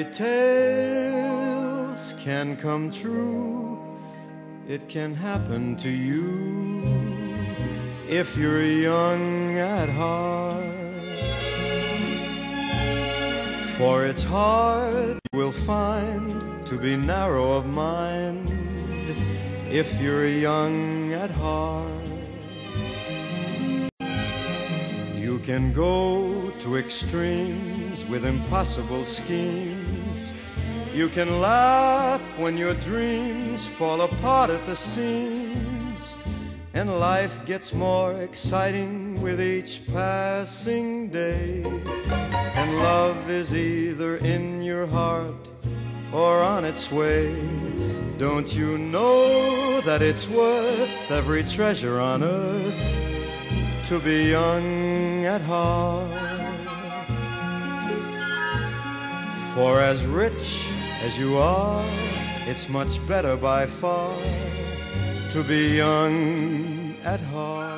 tales can come true. It can happen to you if you're young at heart. For it's hard, you will find, to be narrow of mind if you're young at heart. You can go to extremes with impossible schemes. You can laugh when your dreams fall apart at the seams. And life gets more exciting with each passing day. And love is either in your heart or on its way. Don't you know that it's worth every treasure on earth to be young at heart? For as rich as you are, it's much better by far to be young at heart.